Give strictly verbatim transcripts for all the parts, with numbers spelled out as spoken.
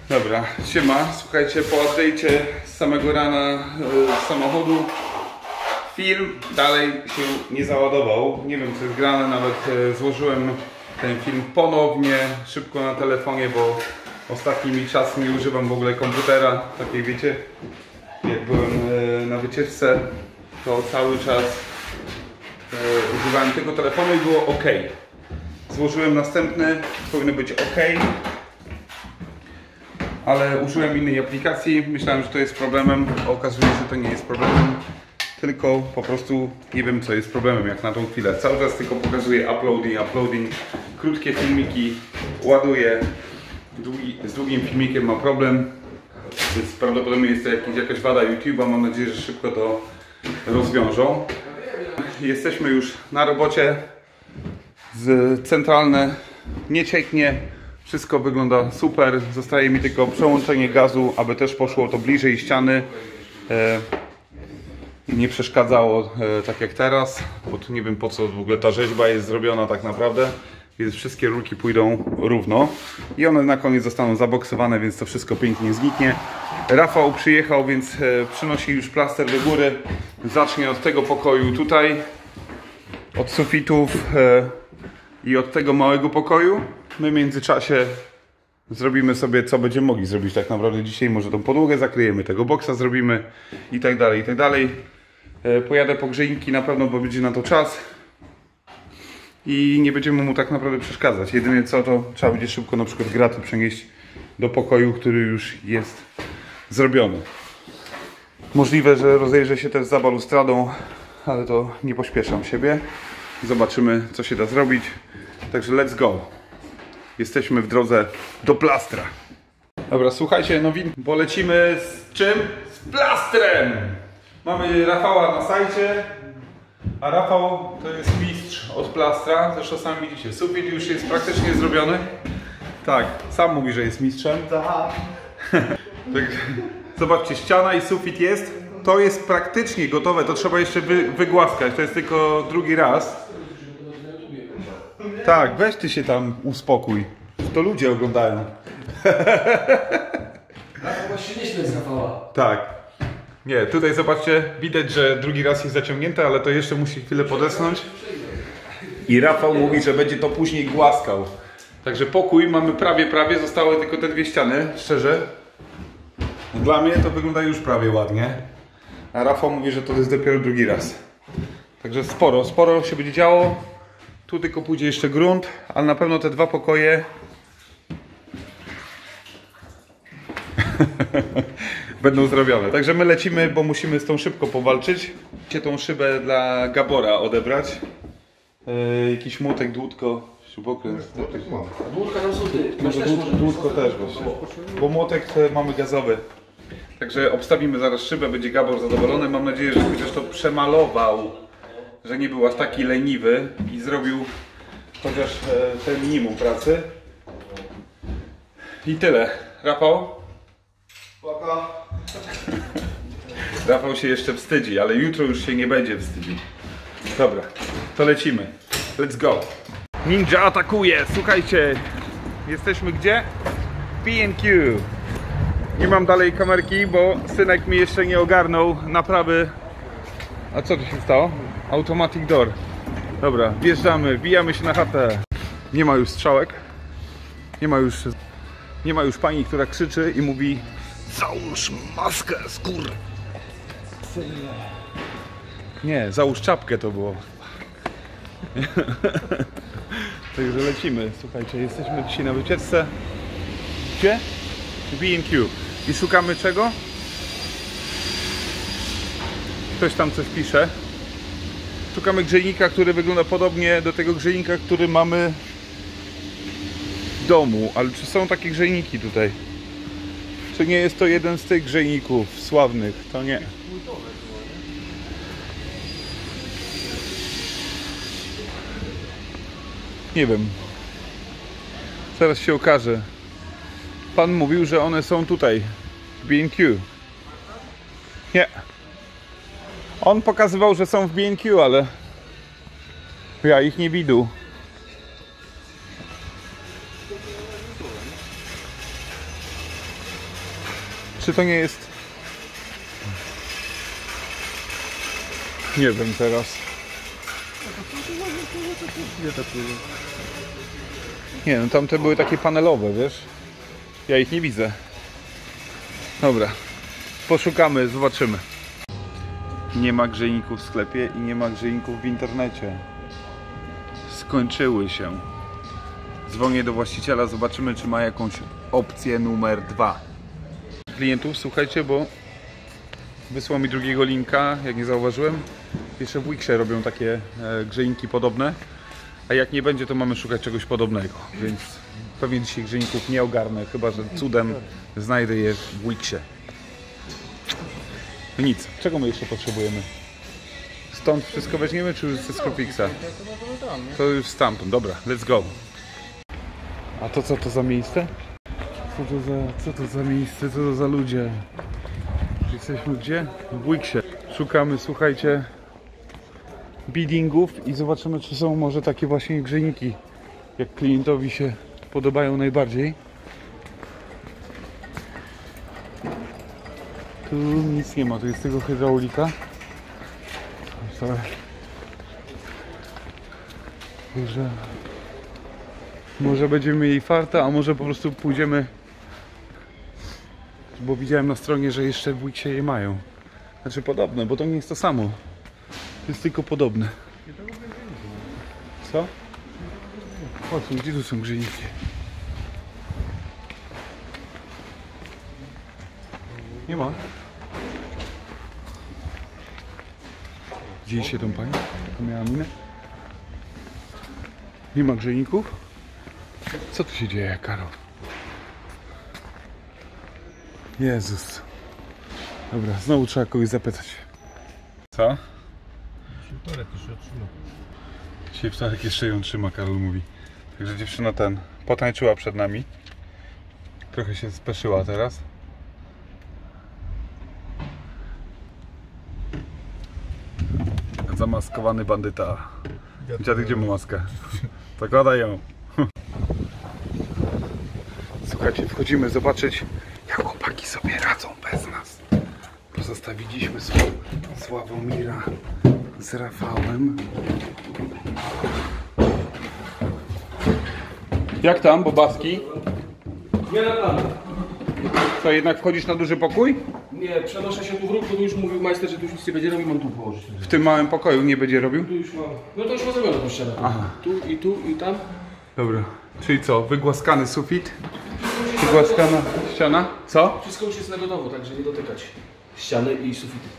Dobra, siema, słuchajcie, po update'cie z samego rana yy, z samochodu film dalej się nie załadował. Nie wiem co jest grane, nawet yy, złożyłem ten film ponownie, szybko na telefonie, bo ostatnimi czasy nie używam w ogóle komputera. Takiej wiecie, jak byłem yy, na wycieczce, to cały czas yy, używałem tego telefonu i było ok. Złożyłem następny, powinno być ok. Ale użyłem innej aplikacji, myślałem, że to jest problemem, a okazuje się, że to nie jest problemem, tylko po prostu nie wiem co jest problemem jak na tą chwilę. Cały czas tylko pokazuje uploading, uploading, krótkie filmiki, ładuje, długi, z długim filmikiem ma problem, więc prawdopodobnie jest to jakiś, jakaś wada YouTube'a, mam nadzieję, że szybko to rozwiążą. Jesteśmy już na robocie, z centralne nie cieknie. Wszystko wygląda super, zostaje mi tylko przełączenie gazu, aby też poszło to bliżej ściany. E, nie przeszkadzało e, tak jak teraz, bo tu nie wiem po co w ogóle ta rzeźba jest zrobiona tak naprawdę. Więc wszystkie rurki pójdą równo i one na koniec zostaną zaboksowane, więc to wszystko pięknie zniknie. Rafał przyjechał, więc e, przynosi już plaster do góry. Zacznie od tego pokoju tutaj, od sufitów e, i od tego małego pokoju. My w międzyczasie zrobimy sobie co będziemy mogli zrobić tak naprawdę dzisiaj. Może tą podłogę zakryjemy, tego boksa zrobimy i tak dalej, i tak dalej. Pojadę po grzejniki na pewno, bo będzie na to czas. I nie będziemy mu tak naprawdę przeszkadzać. Jedynie co, to trzeba będzie szybko na przykład graty przenieść do pokoju, który już jest zrobiony. Możliwe, że rozejrzę się też za balustradą, ale to nie pośpieszam siebie. Zobaczymy co się da zrobić. Także let's go. Jesteśmy w drodze do plastra. Dobra, słuchajcie, no bo lecimy z czym? Z plastrem! Mamy Rafała na sajcie, a Rafał to jest mistrz od plastra. Zresztą sami widzicie, sufit już jest praktycznie zrobiony. Tak, sam mówi, że jest mistrzem. Tak. Tak. Zobaczcie, ściana i sufit jest. To jest praktycznie gotowe, to trzeba jeszcze wy, wygłaskać. To jest tylko drugi raz. Tak, weź ty się tam uspokój. To ludzie oglądają. A właśnie nie śmieć z Rafała. Tak. Nie, tutaj zobaczcie, widać, że drugi raz jest zaciągnięte, ale to jeszcze musi chwilę podesnąć. I Rafał mówi, że będzie to później głaskał. Także pokój mamy prawie, prawie. Zostały tylko te dwie ściany, szczerze. Dla mnie to wygląda już prawie ładnie. A Rafał mówi, że to jest dopiero drugi raz. Także sporo, sporo się będzie działo. Tu tylko pójdzie jeszcze grunt, ale na pewno te dwa pokoje będą zrobione. Także my lecimy, bo musimy z tą szybko powalczyć. Chcę tą szybę dla Gabora odebrać. Yy, jakiś młotek, dłutko, śrubokręt. Dłutko tam są ty. Może dłutko też właśnie. Bo młotek mamy gazowy. Także obstawimy zaraz szybę, będzie Gabor zadowolony. Mam nadzieję, że chociaż to przemalował, że nie był aż taki leniwy i zrobił chociaż e, te minimum pracy. I tyle. Rafał? Paka. Rafał się jeszcze wstydzi, ale jutro już się nie będzie wstydził. Dobra, to lecimy. Let's go. Ninja atakuje. Słuchajcie, jesteśmy gdzie? P and Q. Nie mam dalej kamerki, bo synek mi jeszcze nie ogarnął naprawy. A co tu się stało? Automatic door. Dobra, wjeżdżamy, wbijamy się na chatę. Nie ma już strzałek. Nie ma już, nie ma już pani, która krzyczy i mówi: załóż maskę, skór. Nie, załóż czapkę to było. Także lecimy. Słuchajcie, jesteśmy dzisiaj na wycieczce. Gdzie? B and Q. I szukamy czego? Ktoś tam coś pisze. Szukamy grzejnika, który wygląda podobnie do tego grzejnika, który mamy w domu. Ale czy są takie grzejniki tutaj? Czy nie jest to jeden z tych grzejników sławnych? To nie. Nie wiem. Zaraz się okaże. Pan mówił, że one są tutaj. W B and Q. Nie. On pokazywał, że są w B and Q, ale ja ich nie widzę. Czy to nie jest... Nie wiem teraz. Nie no, tamte były takie panelowe, wiesz? Ja ich nie widzę. Dobra. Poszukamy, zobaczymy. Nie ma grzejników w sklepie i nie ma grzejników w internecie. Skończyły się. Dzwonię do właściciela, zobaczymy, czy ma jakąś opcję numer dwa. Klientów, słuchajcie, bo wysłał mi drugiego linka, jak nie zauważyłem. Jeszcze w Wixie robią takie e, grzejniki podobne. A jak nie będzie, to mamy szukać czegoś podobnego. Więc pewnie dzisiaj grzejników nie ogarnę, chyba że cudem znajdę je w Wixie. Nic. Czego my jeszcze potrzebujemy? Stąd wszystko weźmiemy, czy już ze Skropixa? To już stamtąd. Dobra, let's go. A to co to za miejsce? Co to za, co to za miejsce? Co to za ludzie? Jesteśmy gdzie? W Wixie. Szukamy, słuchajcie, biddingów i zobaczymy, czy są może takie właśnie grzejniki, jak klientowi się podobają najbardziej. Tu nic nie ma, tu jest tylko hydraulika. Może, może będziemy mieli farta, a może po prostu pójdziemy, bo widziałem na stronie, że jeszcze w Wixie je mają. Znaczy podobne, bo to nie jest to samo. To jest tylko podobne. Co? Chodźmy, gdzie tu są grzejniki? Nie ma. Widzieliście tą panią? To miała minę? Nie ma grzejników? Co tu się dzieje, Karol? Jezus. Dobra, znowu trzeba kogoś zapytać. Co? Wtorek jeszcze trzyma. Dzisiaj wtorek jeszcze ją trzyma, Karol mówi. Także dziewczyna ten potańczyła przed nami. Trochę się speszyła teraz. Zamaskowany bandyta. Dziadek, gdzie ma maskę? Zakładaj ją. Słuchajcie, wchodzimy zobaczyć, jak chłopaki sobie radzą bez nas. Pozostawiliśmy Sławomira z Rafałem. Jak tam, Bobaski? Nie na plan. Co, jednak wchodzisz na duży pokój? Nie, przenoszę się tu w róg, bo tu już mówił majster, że tu już nic nie będzie robił, mam tu położyć. W tym małym pokoju nie będzie robił? Tu już mam. No to już ma zrobione tą ścianę. Aha. Tu i tu i tam. Dobra. Czyli co, wygłaskany sufit? Wygłaskana ściana? Co? Wszystko już jest na gotowo, także nie dotykać ściany i sufity.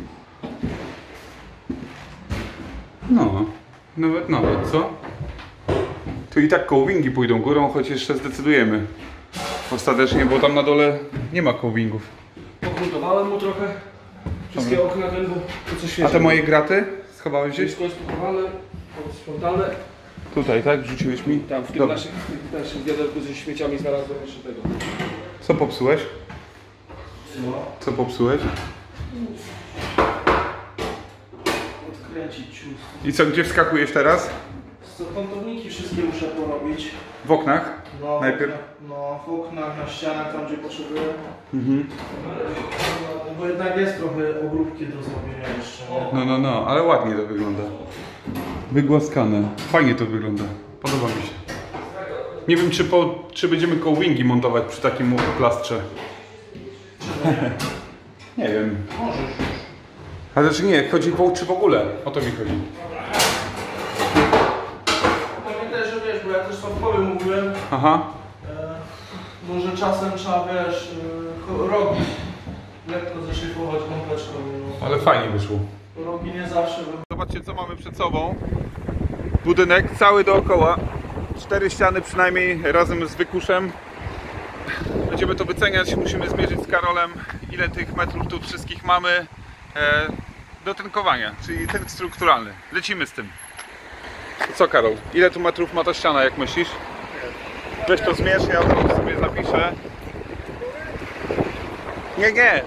No, nawet nawet, co? Tu i tak kołowingi pójdą górą, choć jeszcze zdecydujemy. Ostatecznie, bo tam na dole nie ma kołowingów. Pogruntowałem mu trochę. Wszystkie Dobra. okna ten, bo to co A świeci. te moje graty schowałeś gdzieś? Wszystko jest pochowane, sprzątane. Tutaj, tak? Wrzuciłeś mi? Tam w tym Dobra. naszym, w tym naszym wiaderku ze śmieciami znalazłem jeszcze tego. Co popsułeś? No. Co popsułeś? Odkręcić ciust. I co, gdzie wskakujesz teraz? Co, kątowniki wszystkie muszę porobić. W oknach? No, Najpierw? No, w oknach, na ścianach, tam gdzie potrzebuję. Mhm. No, bo jednak jest trochę obróbki do zrobienia jeszcze, nie? No, no, no, ale ładnie to wygląda. Wygłaskane. Fajnie to wygląda. Podoba mi się. Nie wiem, czy, po, czy będziemy kołowingi montować przy takim plastrze. Nie wiem. Możesz już. Ale znaczy nie, chodzi o czy w ogóle. O to mi chodzi. Pamiętaj, że wiesz, bo ja też Sławkowi mówiłem, Aha. e, może czasem trzeba, wiesz, e, rogi lekko zeszlifować kąpeczką. No. Ale fajnie wyszło. Rogi nie zawsze wychodzą. Zobaczcie, co mamy przed sobą. Budynek cały dookoła. Cztery ściany przynajmniej razem z wykuszem. Będziemy to wyceniać. Musimy zmierzyć z Karolem, ile tych metrów tu wszystkich mamy e, do tynkowania, czyli tynk strukturalny. Lecimy z tym. Co, Karol? Ile tu metrów ma ta ściana, jak myślisz? Weź to zmierz, ja to sobie zapiszę. Nie, nie.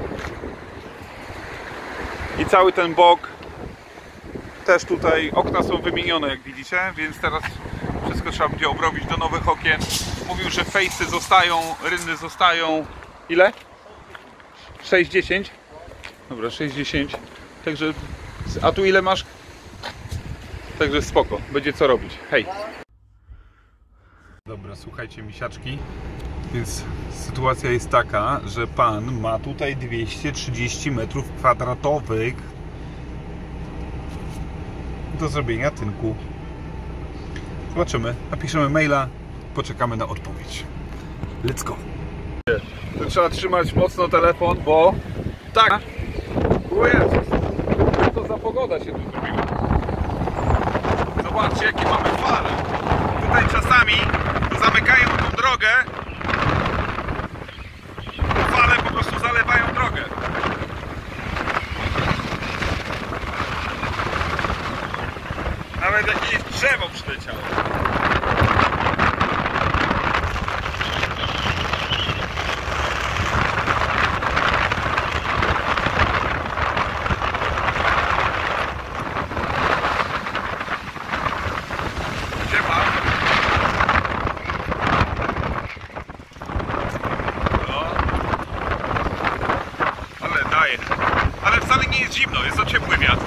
I cały ten bok. Też tutaj okna są wymienione, jak widzicie, więc teraz wszystko trzeba będzie obrobić do nowych okien. Mówił, że fejsy zostają, rynny zostają. Ile? sześć dziesięć. Dobra, sześć dziesięć. Także, a tu ile masz? Także spoko, będzie co robić. Hej! Dobra, słuchajcie misiaczki. Więc sytuacja jest taka, że pan ma tutaj dwieście trzydzieści metrów kwadratowych do zrobienia tynku. Zobaczymy, napiszemy maila, poczekamy na odpowiedź. Let's go! To trzeba trzymać mocno telefon, bo tak! O Jezus! Co to za pogoda się tu zrobiła? Zobaczcie, jakie mamy fale! Tutaj czasami zamykają tą drogę. Fale po prostu zalewają drogę. Nawet jakieś drzewo przyleciało. Ale wcale nie jest zimno, jest to ciepły wiatr.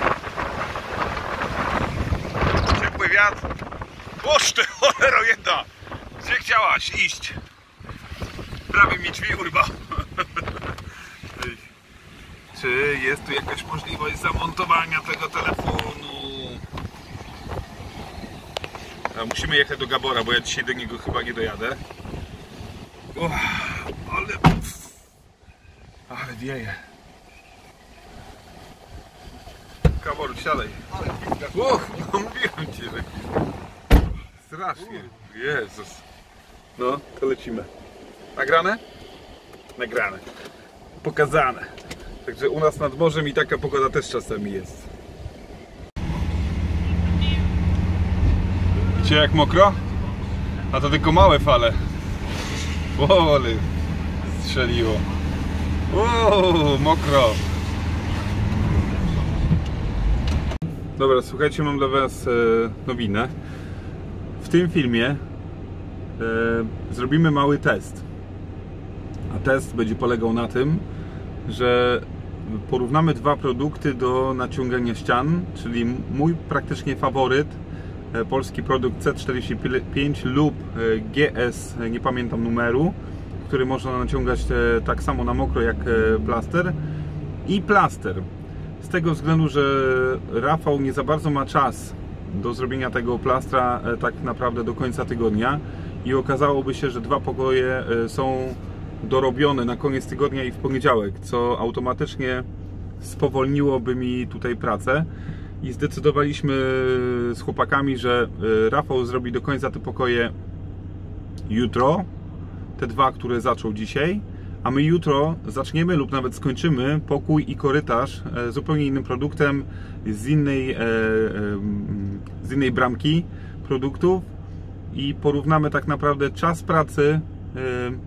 Ciepły wiatr. Boż ty, cholero jedna! Gdzie chciałaś iść? Prawie mi drzwi urwał. Czy jest tu jakaś możliwość zamontowania tego telefonu? A musimy jechać do Gabora, bo ja dzisiaj do niego chyba nie dojadę. Uff, ale... Ale wieje. Gabor, siadaj. Uch, no mówiłem ci, że... Strasznie. Jezus. No, to lecimy. Nagrane? Nagrane. Pokazane. Także u nas nad morzem i taka pogoda też czasami jest. Widzicie jak mokro? A to tylko małe fale. O, ale strzeliło. O, mokro. Dobra, słuchajcie, mam dla was e, nowinę. W tym filmie e, zrobimy mały test. A test będzie polegał na tym, że porównamy dwa produkty do naciągania ścian, czyli mój praktycznie faworyt, e, polski produkt C czterdzieści pięć lub e, G S, nie pamiętam numeru, który można naciągać e, tak samo na mokro jak e, plaster, i plaster. Z tego względu, że Rafał nie za bardzo ma czas do zrobienia tego plastra e, tak naprawdę do końca tygodnia i okazałoby się, że dwa pokoje e, są dorobione na koniec tygodnia i w poniedziałek, co automatycznie spowolniłoby mi tutaj pracę i zdecydowaliśmy z chłopakami, że e, Rafał zrobi do końca te pokoje jutro, te dwa, które zaczął dzisiaj, a my jutro zaczniemy lub nawet skończymy pokój i korytarz e, zupełnie innym produktem z innej, e, e, z innej bramki produktów i porównamy tak naprawdę czas pracy, e,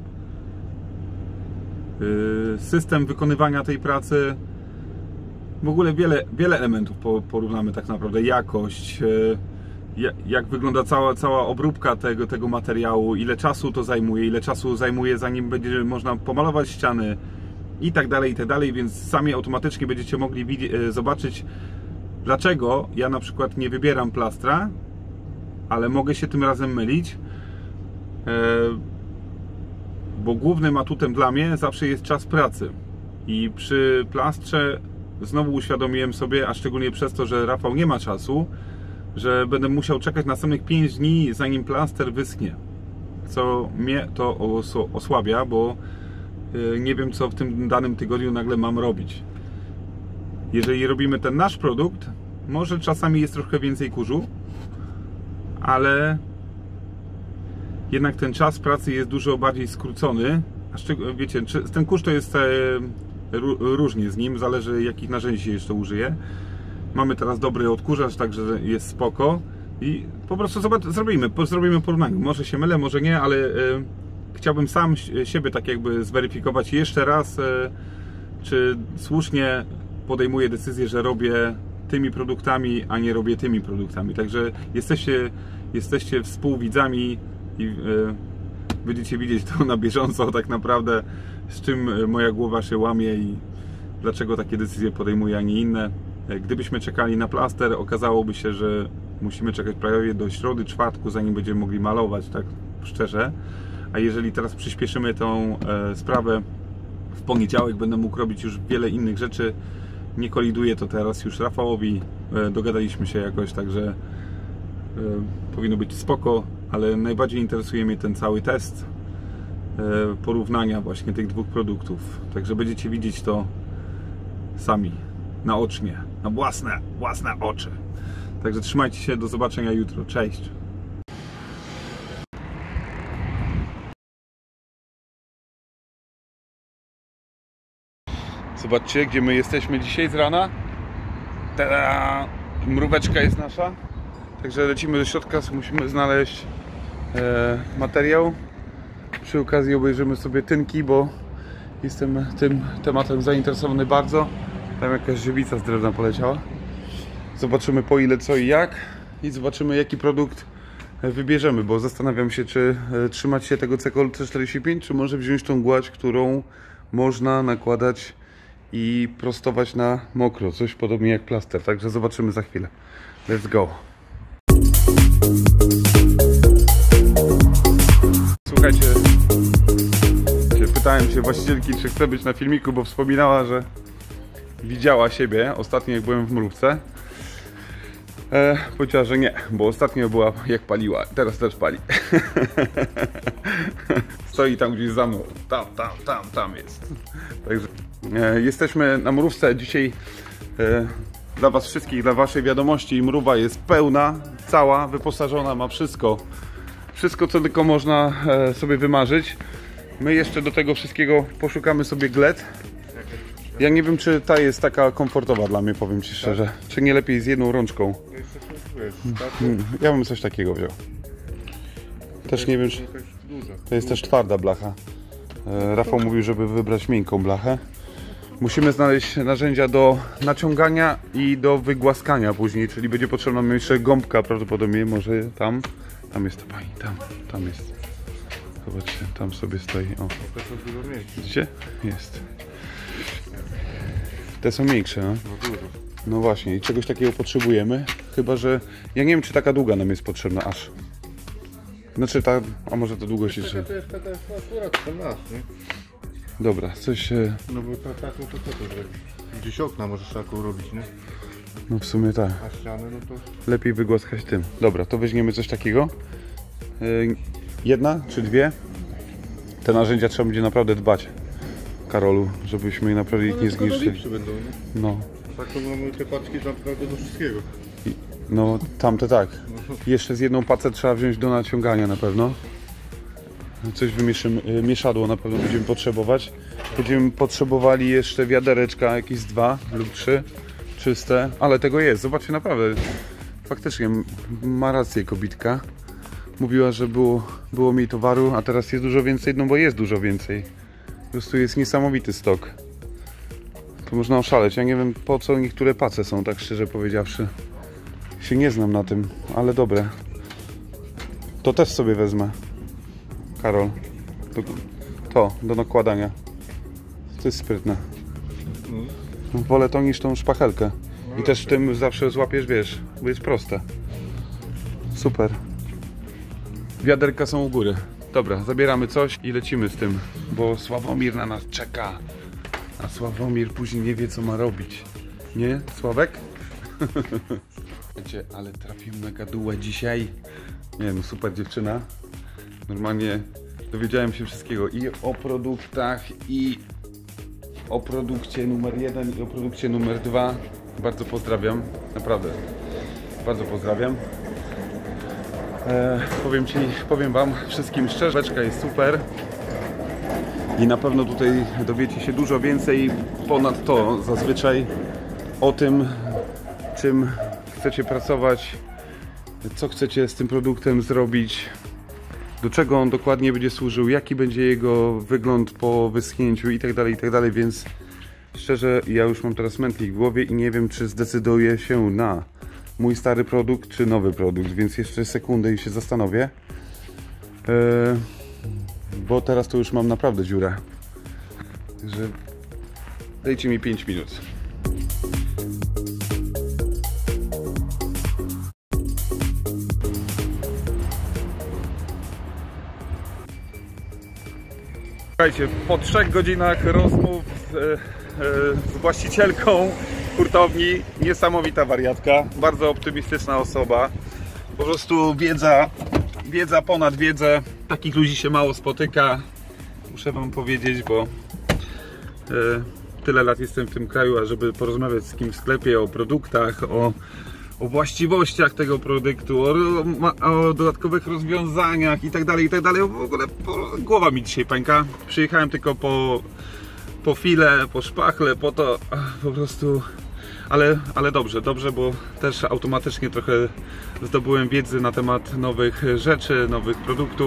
e, system wykonywania tej pracy, w ogóle wiele, wiele elementów porównamy tak naprawdę, jakość, e, jak wygląda cała, cała obróbka tego, tego materiału, ile czasu to zajmuje, ile czasu zajmuje zanim będzie można pomalować ściany i tak dalej, i tak dalej, więc sami automatycznie będziecie mogli zobaczyć, dlaczego ja na przykład nie wybieram plastra, ale mogę się tym razem mylić, bo głównym atutem dla mnie zawsze jest czas pracy i przy plastrze znowu uświadomiłem sobie, a szczególnie przez to, że Rafał nie ma czasu, że będę musiał czekać następnych pięć dni, zanim plaster wyschnie, co mnie to osłabia, bo nie wiem, co w tym danym tygodniu nagle mam robić. Jeżeli robimy ten nasz produkt, może czasami jest trochę więcej kurzu, ale jednak ten czas pracy jest dużo bardziej skrócony, a szczególnie, wiecie, ten kurz to jest różnie z nim, zależy jakich narzędzi się jeszcze użyje. Mamy teraz dobry odkurzacz, także jest spoko i po prostu zobacz, zrobimy, zrobimy porównanie. Może się mylę, może nie, ale e, chciałbym sam siebie tak jakby zweryfikować jeszcze raz, e, czy słusznie podejmuję decyzję, że robię tymi produktami, a nie robię tymi produktami. Także jesteście, jesteście współwidzami i e, będziecie widzieć to na bieżąco tak naprawdę, z czym moja głowa się łamie i dlaczego takie decyzje podejmuję, a nie inne. Gdybyśmy czekali na plaster, okazałoby się, że musimy czekać prawie do środy, czwartku, zanim będziemy mogli malować, tak szczerze. A jeżeli teraz przyspieszymy tą e, sprawę, w poniedziałek będę mógł robić już wiele innych rzeczy. Nie koliduje to teraz już Rafałowi, e, dogadaliśmy się jakoś, także e, powinno być spoko, ale najbardziej interesuje mnie ten cały test e, porównania właśnie tych dwóch produktów. Także będziecie widzieć to sami, naocznie, na własne, własne oczy. Także trzymajcie się, do zobaczenia jutro. Cześć! Zobaczcie, gdzie my jesteśmy dzisiaj z rana. Tada! Mróweczka jest nasza. Także lecimy do środka, musimy znaleźć e, materiał. Przy okazji obejrzymy sobie tynki, bo jestem tym tematem zainteresowany bardzo. Tam jakaś żywica z drewna poleciała. Zobaczymy po ile, co i jak. I zobaczymy, jaki produkt wybierzemy, bo zastanawiam się, czy trzymać się tego C K L C czterdzieści pięć, czy może wziąć tą gładź, którą można nakładać i prostować na mokro. Coś podobnie jak plaster. Także zobaczymy za chwilę. Let's go! Słuchajcie, pytałem się właścicielki, czy chce być na filmiku, bo wspominała, że widziała siebie ostatnio, jak byłem w mrówce. E, powiedziała, że nie, bo ostatnio była jak paliła, teraz też pali. Stoi tam gdzieś za mną, tam, tam, tam, tam jest. Także e, jesteśmy na mrówce dzisiaj. E, dla was wszystkich, dla waszej wiadomości, mrówa jest pełna, cała, wyposażona, ma wszystko. Wszystko, co tylko można e, sobie wymarzyć. My jeszcze do tego wszystkiego poszukamy sobie gled. Ja nie wiem, czy ta jest taka komfortowa dla mnie, powiem ci szczerze. Tak? Czy nie lepiej z jedną rączką? Ja bym coś takiego wziął. Też nie wiem, czy... To jest też twarda blacha. Rafał mówił, żeby wybrać miękką blachę. Musimy znaleźć narzędzia do naciągania i do wygłaskania później, czyli będzie potrzebna nam jeszcze gąbka prawdopodobnie, może tam. Tam jest ta pani, tam, tam jest. Zobaczcie, tam sobie stoi. O. Widzicie? Jest. Te są większe, no? No właśnie, i czegoś takiego potrzebujemy. Chyba że... Ja nie wiem, czy taka długa nam jest potrzebna aż. Znaczy ta... A może to długość jeszcze... To jest taka akurat ten nasz, nie? Dobra, coś... No bo ta, taką to co to zrobić? Gdzieś okna możesz taką robić, nie? No w sumie tak. A ścianę, no to... Lepiej wygłaskać tym. Dobra, to weźmiemy coś takiego. Jedna czy dwie? Te narzędzia trzeba będzie naprawdę dbać, Karolu, żebyśmy je naprawdę ich nie zniszczyli. Będą, nie? No. Tak to mamy te paczki naprawdę do wszystkiego. I, no tamte tak. Jeszcze z jedną pacę trzeba wziąć do naciągania na pewno. Coś wymieszymy, mieszadło na pewno będziemy potrzebować. Będziemy potrzebowali jeszcze wiadereczka, jakieś dwa lub trzy czyste, ale tego jest. Zobaczcie, naprawdę faktycznie ma rację kobitka. Mówiła, że było, było mniej towaru, a teraz jest dużo więcej, no bo jest dużo więcej. Po prostu jest niesamowity stok. To można oszaleć. Ja nie wiem, po co niektóre pace są, tak szczerze powiedziawszy. Się nie znam na tym, ale dobre. To też sobie wezmę, Karol. To, to do nakładania. To jest sprytne. Wolę to niż tą szpachelkę. I też w tym zawsze złapiesz, wiesz, bo jest proste. Super. Wiaderka są u góry. Dobra, zabieramy coś i lecimy z tym, bo Sławomir na nas czeka. A Sławomir później nie wie, co ma robić. Nie, Sławek? Wiecie, ale trafiłem na gadułę dzisiaj. Nie no, super dziewczyna. Normalnie dowiedziałem się wszystkiego i o produktach, i o produkcie numer jeden, i o produkcie numer dwa. Bardzo pozdrawiam, naprawdę. Bardzo pozdrawiam. E, powiem ci, powiem wam wszystkim szczerze, beczka jest super. I na pewno tutaj dowiecie się dużo więcej ponad to zazwyczaj o tym, czym chcecie pracować, co chcecie z tym produktem zrobić, do czego on dokładnie będzie służył, jaki będzie jego wygląd po wyschnięciu i tak dalej, i tak dalej, więc szczerze ja już mam teraz mętlik w głowie i nie wiem, czy zdecyduję się na mój stary produkt, czy nowy produkt, więc jeszcze sekundę i się zastanowię. Eee, bo teraz to już mam naprawdę dziurę. Także dajcie mi pięć minut. Słuchajcie, po trzech godzinach rozmów z, e, z właścicielką hurtowni, niesamowita wariatka, bardzo optymistyczna osoba. Po prostu wiedza, wiedza ponad wiedzę. Takich ludzi się mało spotyka, muszę wam powiedzieć, bo e, tyle lat jestem w tym kraju, a żeby porozmawiać z kimś w sklepie o produktach, o, o właściwościach tego produktu, o, o dodatkowych rozwiązaniach i tak dalej, i tak dalej. W ogóle po, głowa mi dzisiaj pęka. Przyjechałem tylko po, po file, po szpachle, po to po prostu... Ale, ale dobrze, dobrze, bo też automatycznie trochę zdobyłem wiedzy na temat nowych rzeczy, nowych produktów.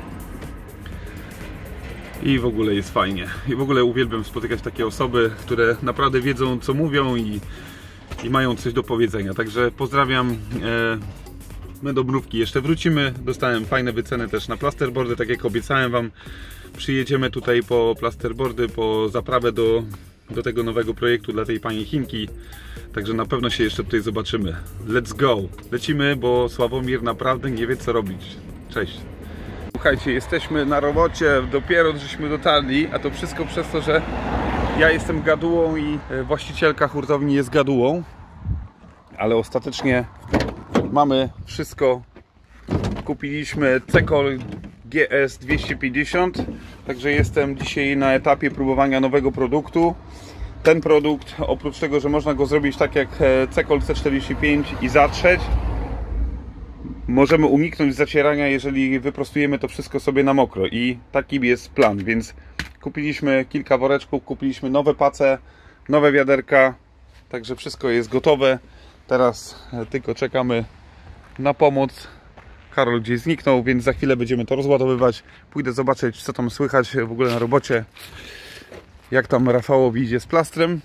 I w ogóle jest fajnie. I w ogóle uwielbiam spotykać takie osoby, które naprawdę wiedzą, co mówią i, i mają coś do powiedzenia. Także pozdrawiam. E, my do Mrówki jeszcze wrócimy. Dostałem fajne wyceny też na plasterboardy, tak jak obiecałem wam. Przyjedziemy tutaj po plasterboardy, po zaprawę do, do tego nowego projektu dla tej pani Chinki. Także na pewno się jeszcze tutaj zobaczymy. Let's go! Lecimy, bo Sławomir naprawdę nie wie, co robić. Cześć! Słuchajcie, jesteśmy na robocie, dopiero żeśmy dotarli, a to wszystko przez to, że ja jestem gadułą i właścicielka hurtowni jest gadułą. Ale ostatecznie mamy wszystko. Kupiliśmy Cekol G S dwieście pięćdziesiąt, także jestem dzisiaj na etapie próbowania nowego produktu. Ten produkt, oprócz tego, że można go zrobić tak jak Cekol C czterdzieści pięć i zatrzeć, możemy uniknąć zacierania, jeżeli wyprostujemy to wszystko sobie na mokro i taki jest plan, więc kupiliśmy kilka woreczków, kupiliśmy nowe pace, nowe wiaderka, także wszystko jest gotowe. Teraz tylko czekamy na pomoc. Karol gdzieś zniknął, więc za chwilę będziemy to rozładowywać. Pójdę zobaczyć, co tam słychać w ogóle na robocie, jak tam Rafałowi idzie z plastrem.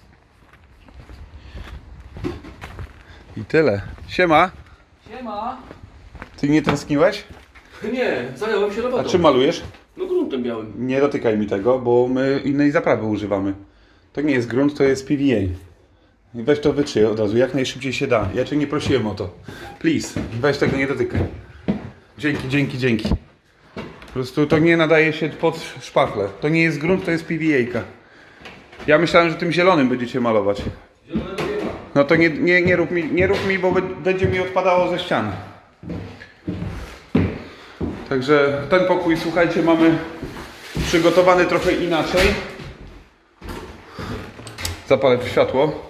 I tyle. Siema! Siema! Ty nie tęskniłeś? Nie, zająłem się robotą. A czym malujesz? No gruntem białym. Nie dotykaj mi tego, bo my innej zaprawy używamy. To nie jest grunt, to jest P V A. I weź to wytrzyj od razu, jak najszybciej się da. Ja cię nie prosiłem o to. Please, weź tego nie dotykaj. Dzięki, dzięki, dzięki. Po prostu to nie nadaje się pod szpachlę. To nie jest grunt, to jest P V A-ka. Ja myślałem, że tym zielonym będziecie malować. Zielonego nie ma. No to nie, nie, nie, rób mi, nie rób mi, bo będzie mi odpadało ze ściany. Także ten pokój, słuchajcie, mamy przygotowany trochę inaczej. Zapalę to światło.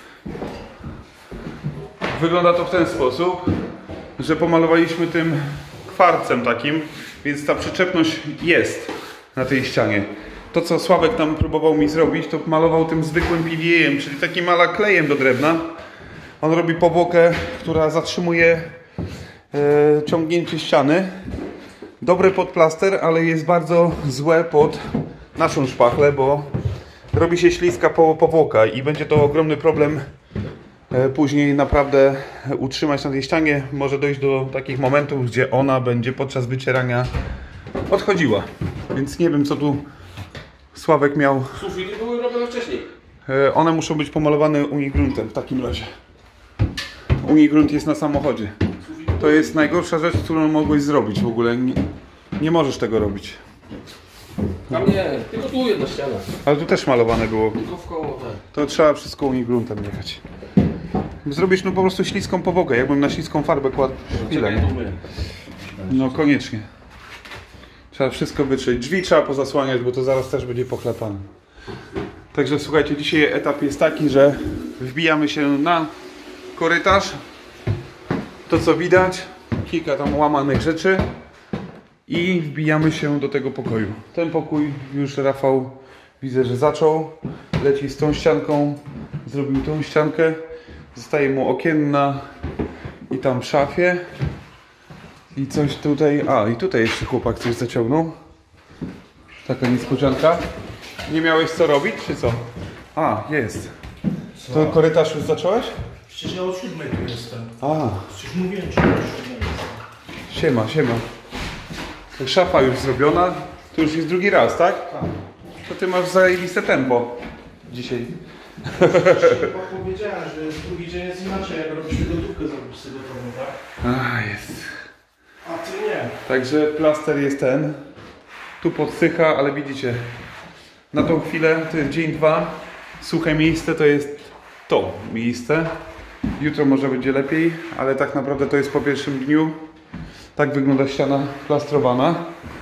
Wygląda to w ten sposób, że pomalowaliśmy tym kwarcem takim, więc ta przyczepność jest na tej ścianie. To, co Sławek tam próbował mi zrobić, to malował tym zwykłym P V A-em, czyli takim ala klejem do drewna. On robi powłokę, która zatrzymuje e, ciągnięcie ściany. Dobre pod plaster, ale jest bardzo złe pod naszą szpachlę, bo robi się śliska powłoka i będzie to ogromny problem e, później naprawdę utrzymać na tej ścianie. Może dojść do takich momentów, gdzie ona będzie podczas wycierania odchodziła. Więc nie wiem, co tu Sławek miał. Sufity były robione wcześniej. E, one muszą być pomalowane unigruntem w takim razie. Unigrunt jest na samochodzie. To jest najgorsza rzecz, którą mogłeś zrobić w ogóle. Nie, nie możesz tego robić. Tam nie, tylko tu jedna ściana. Ale tu też malowane było. Tylko w koło, tak. To trzeba wszystko unigruntem jechać. Zrobisz no po prostu śliską powłokę, jakbym na śliską farbę kładł chwilę. Czekaj, tu my. No koniecznie. Trzeba wszystko wytrzeć. Drzwi trzeba pozasłaniać, bo to zaraz też będzie poklepane. Także słuchajcie, dzisiaj etap jest taki, że wbijamy się na korytarz. To co widać, kilka tam łamanych rzeczy i wbijamy się do tego pokoju. Ten pokój już Rafał widzę, że zaczął. Leci z tą ścianką, zrobił tą ściankę. Zostaje mu okienna i tam w szafie. I coś tutaj, a i tutaj jeszcze chłopak coś zaciągnął. Taka niespodzianka. Nie miałeś co robić, czy co? A, jest. Co? To korytarz już zacząłeś? Przecież ja od siódmej tu jestem. A, Przecież mówiłem, że od siódmej jestem. siema, siema. Szafa już zrobiona. To już jest drugi raz, tak? Tak. To ty masz zajebiste tempo dzisiaj. Chyba powiedziałem, że drugi dzień jest inaczej, jak robisz gotówkę zrobisz z tego domu, tak? A, jest. A ty nie. Także plaster jest ten. Tu podsycha, ale widzicie, na tą chwilę to jest dzień dwa. Suche miejsce to jest to miejsce. Jutro może będzie lepiej, ale tak naprawdę to jest po pierwszym dniu. Tak wygląda ściana plastrowana.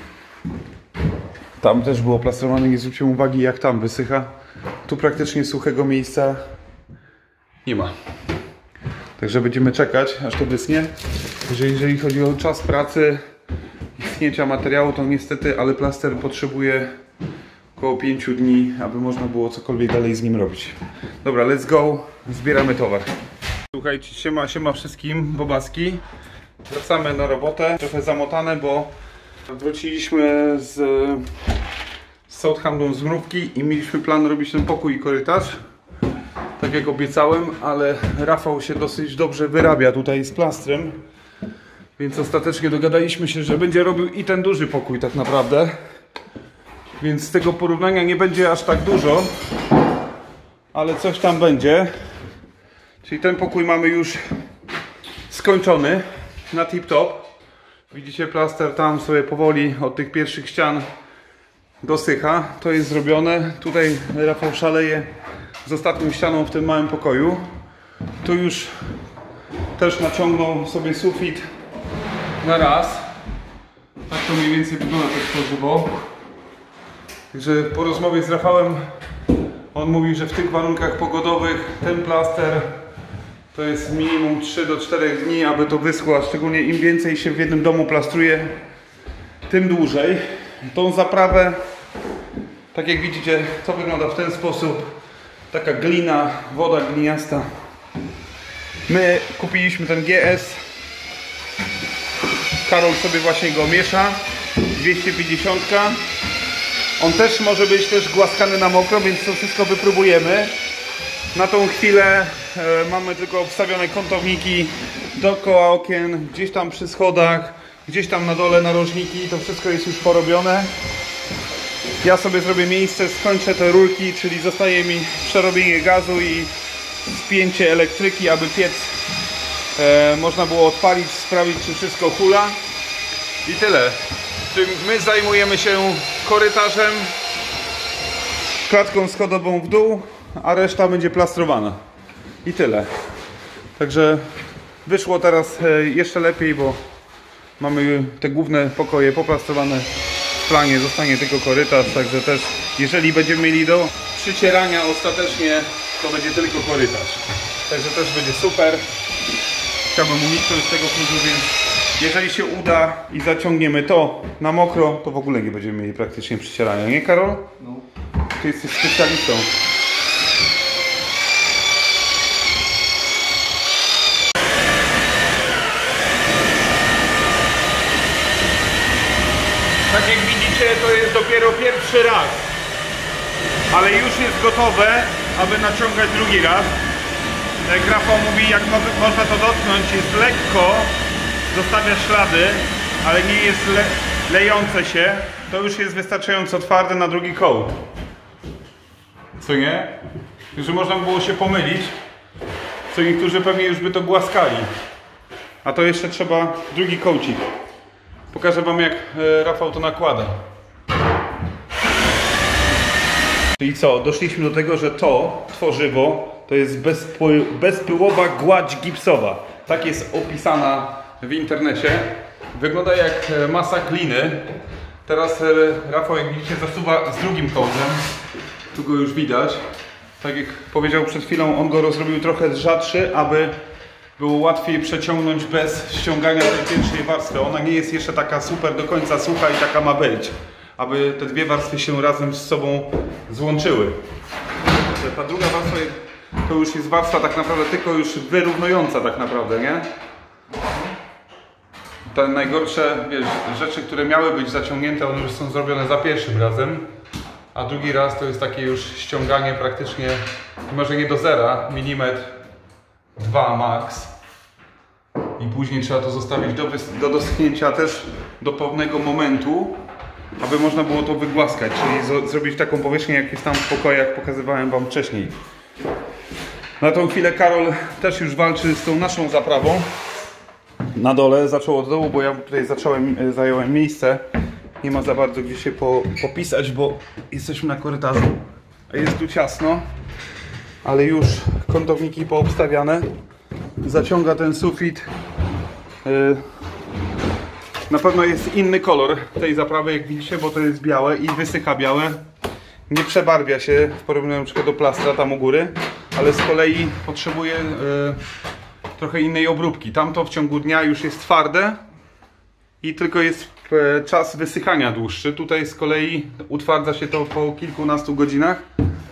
Tam też było plastrowane, nie zwróćcie uwagi jak tam wysycha. Tu praktycznie suchego miejsca nie ma. Także będziemy czekać aż to wyschnie. Jeżeli, jeżeli chodzi o czas pracy i schnięcia materiału, to niestety, ale plaster potrzebuje około pięciu dni, aby można było cokolwiek dalej z nim robić. Dobra, let's go, zbieramy towar. Słuchajcie, siema, siema wszystkim, bobaski. Wracamy na robotę, trochę zamotane, bo wróciliśmy z, z Southampton z mrówki i mieliśmy plan robić ten pokój i korytarz. Tak jak obiecałem, ale Rafał się dosyć dobrze wyrabia tutaj z plastrem. Więc ostatecznie dogadaliśmy się, że będzie robił i ten duży pokój tak naprawdę. Więc z tego porównania nie będzie aż tak dużo, ale coś tam będzie. Czyli ten pokój mamy już skończony na tip-top. Widzicie, plaster tam sobie powoli od tych pierwszych ścian dosycha. To jest zrobione. Tutaj Rafał szaleje z ostatnią ścianą w tym małym pokoju. Tu już też naciągnął sobie sufit na raz. Tak to mniej więcej wygląda też tworzywo. Także po rozmowie z Rafałem on mówi, że w tych warunkach pogodowych ten plaster to jest minimum trzy do czterech dni, aby to wyschło, a szczególnie im więcej się w jednym domu plastruje, tym dłużej. Tą zaprawę, tak jak widzicie, to wygląda w ten sposób. Taka glina, woda gliniasta. My kupiliśmy ten G S. Karol sobie właśnie go miesza. dwieście pięćdziesiąt. On też może być też głaskany na mokro, więc to wszystko wypróbujemy. Na tą chwilę e, mamy tylko obstawione kątowniki dookoła okien, gdzieś tam przy schodach, gdzieś tam na dole narożniki. To wszystko jest już porobione. Ja sobie zrobię miejsce, skończę te rurki, czyli zostaje mi przerobienie gazu i spięcie elektryki, aby piec e, można było odpalić, sprawdzić, czy wszystko hula. I tyle. Czyli my zajmujemy się korytarzem, klatką schodową w dół, a reszta będzie plastrowana. I tyle. Także wyszło teraz jeszcze lepiej, bo mamy te główne pokoje poplastrowane. W planie zostanie tylko korytarz, także też jeżeli będziemy mieli do przycierania ostatecznie, to będzie tylko korytarz. Także też będzie super. Chciałbym uniknąć tego kluczu, więc jeżeli się uda i zaciągniemy to na mokro, to w ogóle nie będziemy mieli praktycznie przycierania, nie Karol? No. Ty jesteś specjalistą. Tak jak widzicie, to jest dopiero pierwszy raz, ale już jest gotowe, aby naciągać drugi raz. Jak Rafał mówi, jak mo można to dotknąć, jest lekko, zostawia ślady, ale nie jest le lejące się, to już jest wystarczająco twarde na drugi kołd. Co nie? Że można było się pomylić, co niektórzy pewnie już by to głaskali. A to jeszcze trzeba drugi kołcik. Pokażę wam, jak Rafał to nakłada. Czyli co? Doszliśmy do tego, że to tworzywo to jest bezpy bezpyłowa gładź gipsowa. Tak jest opisana w internecie. Wygląda jak masa gliny. Teraz Rafał, jak widzicie, zasuwa z drugim kołdem. Tu go już widać. Tak jak powiedział przed chwilą, on go rozrobił trochę rzadszy, aby było łatwiej przeciągnąć bez ściągania tej pierwszej warstwy. Ona nie jest jeszcze taka super do końca sucha i taka ma być, aby te dwie warstwy się razem z sobą złączyły. Ta druga warstwa to już jest warstwa tak naprawdę tylko już wyrównująca tak naprawdę, nie? Te najgorsze, wiesz, rzeczy, które miały być zaciągnięte, one już są zrobione za pierwszym razem, a drugi raz to jest takie już ściąganie praktycznie, może nie do zera, milimetr, dwa max. I później trzeba to zostawić do, do doschnięcia też do pewnego momentu, aby można było to wygłaskać, czyli zrobić taką powierzchnię, jak jest tam w pokojach, pokazywałem wam wcześniej. Na tą chwilę Karol też już walczy z tą naszą zaprawą. Na dole, zaczął od dołu, bo ja tutaj zacząłem, zająłem miejsce. Nie ma za bardzo gdzie się po, popisać, bo jesteśmy na korytarzu. Jest tu ciasno, ale już kątowniki poobstawiane. Zaciąga ten sufit. Na pewno jest inny kolor tej zaprawy, jak widzicie, bo to jest białe i wysycha białe. Nie przebarwia się w porównaniu na przykład do plastra tam u góry, ale z kolei potrzebuje trochę innej obróbki. Tamto w ciągu dnia już jest twarde i tylko jest czas wysychania dłuższy. Tutaj z kolei utwardza się to po kilkunastu godzinach.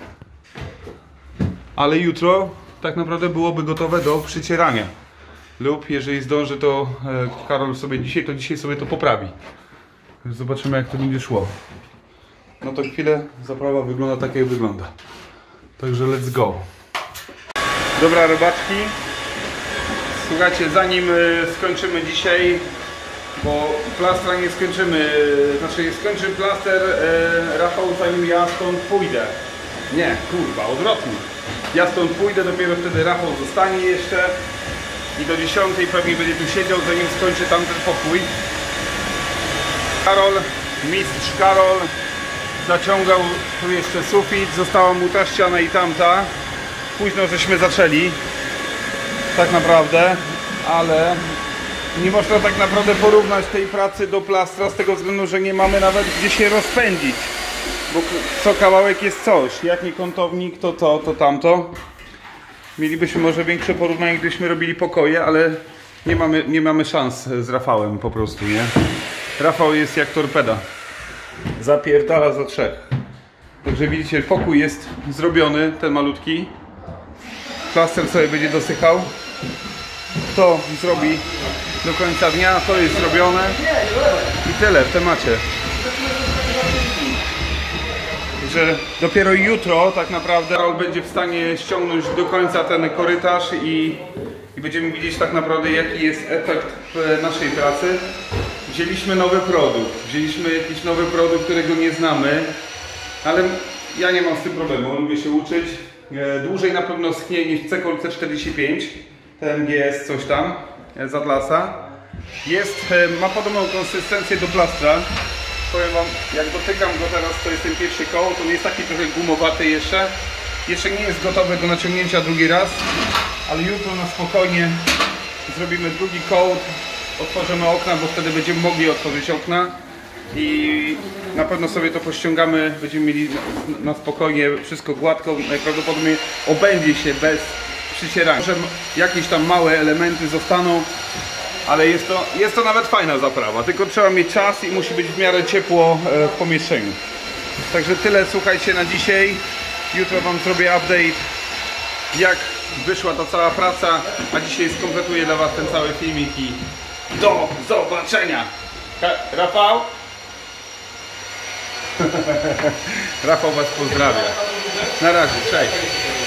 Ale jutro tak naprawdę byłoby gotowe do przycierania. Lub jeżeli zdąży, to Karol sobie dzisiaj, to dzisiaj sobie to poprawi. Zobaczymy, jak to będzie szło. No to chwilę zaprawa wygląda tak, jak wygląda. Także let's go. Dobra, robaczki. Słuchajcie, zanim skończymy dzisiaj, bo plastra nie skończymy, znaczy nie skończy plaster e, Rafał, zanim ja stąd pójdę. Nie, kurwa, odwrotnie. Ja stąd pójdę, dopiero wtedy Rafał zostanie jeszcze i do dziesiątej pewnie będzie tu siedział, zanim skończy tamten pokój. Karol, mistrz Karol zaciągał tu jeszcze sufit, została mu ta ściana i tamta. Późno żeśmy zaczęli, tak naprawdę, ale nie można tak naprawdę porównać tej pracy do plastra z tego względu, że nie mamy nawet gdzie się rozpędzić. Bo co kawałek jest coś, jak nie kątownik, to to, to tamto. Mielibyśmy może większe porównanie, gdybyśmy robili pokoje, ale nie mamy, nie mamy szans z Rafałem po prostu, nie? Rafał jest jak torpeda. Zapierdala za trzech. Także widzicie, pokój jest zrobiony, ten malutki. Plaster sobie będzie dosychał. To zrobi do końca dnia, to jest zrobione. I tyle w temacie. Że dopiero jutro tak naprawdę Karol będzie w stanie ściągnąć do końca ten korytarz i, i będziemy widzieć tak naprawdę, jaki jest efekt naszej pracy. Wzięliśmy nowy produkt, wzięliśmy jakiś nowy produkt, którego nie znamy, ale ja nie mam z tym problemu, lubię się uczyć. Dłużej na pewno schnie niż C C czterdzieści pięć, ten G S coś tam z Atlasa. Jest, ma podobną konsystencję do plastra. Powiem wam, jak dotykam go teraz, to jest ten pierwszy koło, to jest taki trochę gumowaty jeszcze. Jeszcze nie jest gotowy do naciągnięcia drugi raz, ale jutro na spokojnie zrobimy drugi kołd, otworzymy okna, bo wtedy będziemy mogli otworzyć okna i na pewno sobie to pościągamy, będziemy mieli na spokojnie wszystko gładko, najprawdopodobniej obędzie się bez przycierania. Może jakieś tam małe elementy zostaną, ale jest to, jest to nawet fajna zaprawa, tylko trzeba mieć czas i musi być w miarę ciepło w pomieszczeniu. Także tyle, słuchajcie, na dzisiaj. Jutro wam zrobię update, jak wyszła ta cała praca, a dzisiaj skompletuję dla was ten cały filmik i do zobaczenia! Ha, Rafał? Rafał was pozdrawia. Na razie, cześć!